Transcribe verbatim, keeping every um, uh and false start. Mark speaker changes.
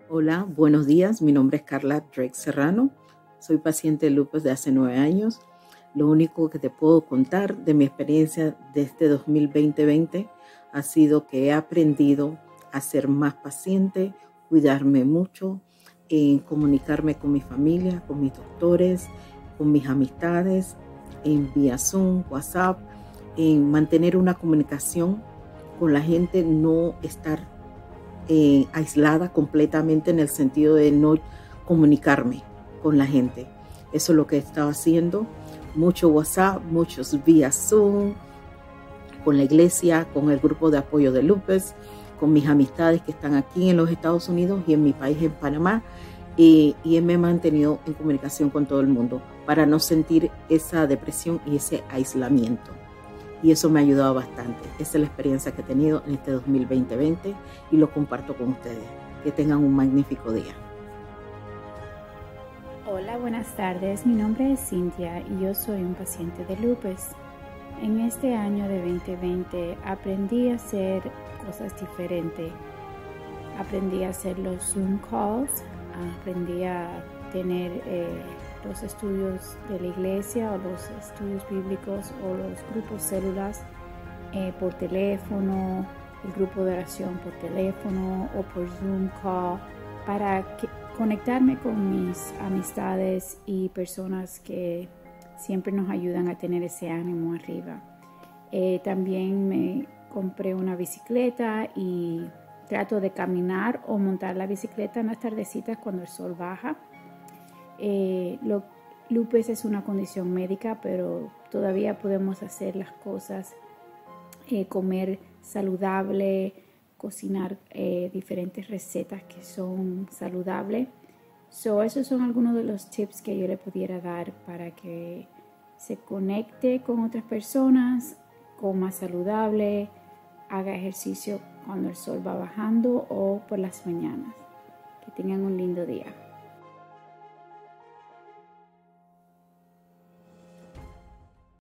Speaker 1: Hola, buenos días. Mi nombre es Carla Drake Serrano. Soy paciente de lupus de hace nueve años. Lo único que te puedo contar de mi experiencia de este dos mil veinte ha sido que he aprendido a ser más paciente, cuidarme mucho, en comunicarme con mi familia, con mis doctores, con mis amistades, en vía Zoom, WhatsApp, en mantener una comunicación con la gente, no estar Eh, aislada completamente en el sentido de no comunicarme con la gente. Eso es lo que he estado haciendo. Mucho WhatsApp, muchos vía Zoom, con la iglesia, con el grupo de apoyo de lupus, con mis amistades que están aquí en los Estados Unidos y en mi país, en Panamá. Y, y me he mantenido en comunicación con todo el mundo para no sentir esa depresión y ese aislamiento. Y eso me ha ayudado bastante. Esa es la experiencia que he tenido en este dos mil veinte y lo comparto con ustedes. Que tengan un magnífico día.
Speaker 2: Hola, buenas tardes. Mi nombre es Cintia y yo soy un paciente de lupus. En este año de veinte veinte aprendí a hacer cosas diferentes. Aprendí a hacer los Zoom calls, aprendí a tener eh, los estudios de la iglesia o los estudios bíblicos o los grupos células eh, por teléfono, el grupo de oración por teléfono o por Zoom call para que, conectarme con mis amistades y personas que siempre nos ayudan a tener ese ánimo arriba. Eh, también me compré una bicicleta y trato de caminar o montar la bicicleta en las tardecitas cuando el sol baja. Eh, lo, lupus es una condición médica, pero todavía podemos hacer las cosas, eh, comer saludable, cocinar eh, diferentes recetas que son saludables. So, esos son algunos de los tips que yo le pudiera dar para que se conecte con otras personas, coma saludable, haga ejercicio cuando el sol va bajando o por las mañanas. Que tengan un lindo día.